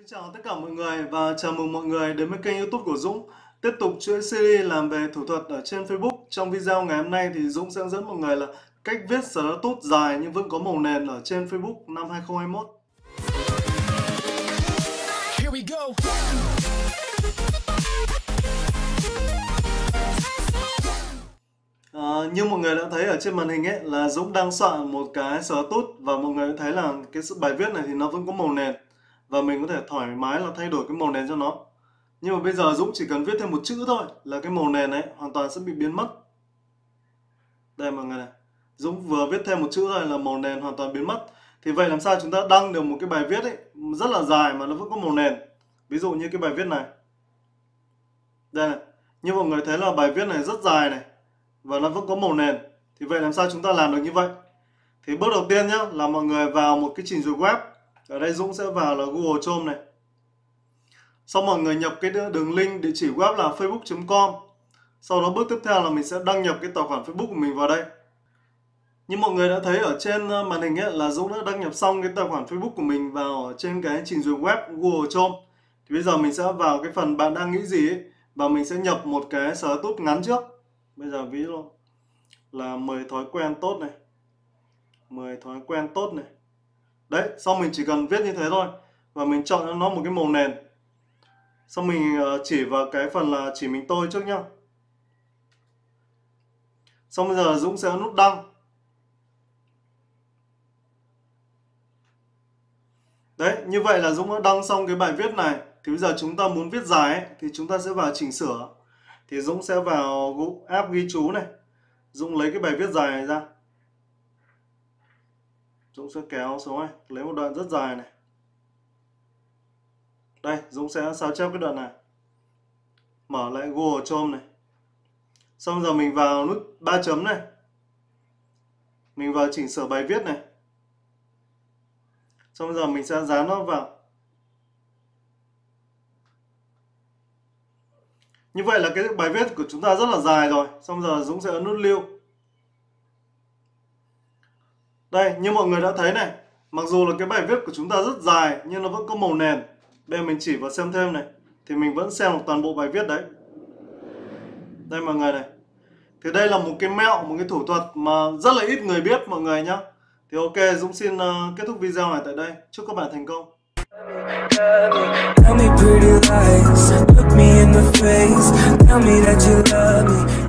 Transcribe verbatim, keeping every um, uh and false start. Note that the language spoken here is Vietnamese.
Xin chào tất cả mọi người và chào mừng mọi người đến với kênh YouTube của Dũng. Tiếp tục chuỗi series làm về thủ thuật ở trên Facebook. Trong video ngày hôm nay thì Dũng sẽ hướng dẫn mọi người là cách viết status dài nhưng vẫn có màu nền ở trên Facebook năm hai không hai mốt. Here we go. À, như mọi người đã thấy ở trên màn hình ấy là Dũng đang soạn một cái status và mọi người đã thấy là cái bài viết này thì nó vẫn có màu nền và mình có thể thoải mái là thay đổi cái màu nền cho nó. Nhưng mà bây giờ Dũng chỉ cần viết thêm một chữ thôi là cái màu nền ấy hoàn toàn sẽ bị biến mất. Đây mọi người này, Dũng vừa viết thêm một chữ thôi là màu nền hoàn toàn biến mất. Thì vậy làm sao chúng ta đăng được một cái bài viết ấy rất là dài mà nó vẫn có màu nền. Ví dụ như cái bài viết này. Đây này, như mọi người thấy là bài viết này rất dài này và nó vẫn có màu nền. Thì vậy làm sao chúng ta làm được như vậy? Thì bước đầu tiên nhá là mọi người vào một cái trình duyệt web. Ở đây Dũng sẽ vào là Google Chrome này. Sau mọi người nhập cái đường link địa chỉ web là facebook chấm com. Sau đó bước tiếp theo là mình sẽ đăng nhập cái tài khoản Facebook của mình vào đây. Như mọi người đã thấy ở trên màn hình ấy là Dũng đã đăng nhập xong cái tài khoản Facebook của mình vào ở trên cái trình duyệt web Google Chrome. Thì bây giờ mình sẽ vào cái phần bạn đang nghĩ gì ấy và mình sẽ nhập một cái status ngắn trước. Bây giờ ví dụ là mười thói quen tốt này. mười thói quen tốt này. Đấy, xong mình chỉ cần viết như thế thôi và mình chọn cho nó một cái màu nền. Xong mình chỉ vào cái phần là chỉ mình tôi trước nhá. Xong bây giờ Dũng sẽ nút đăng. Đấy, như vậy là Dũng đã đăng xong cái bài viết này. Thì bây giờ chúng ta muốn viết dài ấy, thì chúng ta sẽ vào chỉnh sửa. Thì Dũng sẽ vào app ghi chú này. Dũng lấy cái bài viết dài này ra. Dũng sẽ kéo xuống này, lấy một đoạn rất dài này. Đây, Dũng sẽ sao chép cái đoạn này. Mở lại Google Chrome này. Xong giờ mình vào nút ba chấm này. Mình vào chỉnh sửa bài viết này. Xong giờ mình sẽ dán nó vào. Như vậy là cái bài viết của chúng ta rất là dài rồi. Xong giờ Dũng sẽ ấn nút lưu. Đây, như mọi người đã thấy này. Mặc dù là cái bài viết của chúng ta rất dài nhưng nó vẫn có màu nền. Đây mình chỉ vào xem thêm này. Thì mình vẫn xem được toàn bộ bài viết đấy. Đây mọi người này. Thì đây là một cái mẹo, một cái thủ thuật mà rất là ít người biết mọi người nhá. Thì ok, Dũng xin uh, kết thúc video này tại đây. Chúc các bạn thành công. Tell me pretty lies, look me in the face, tell me that you love me.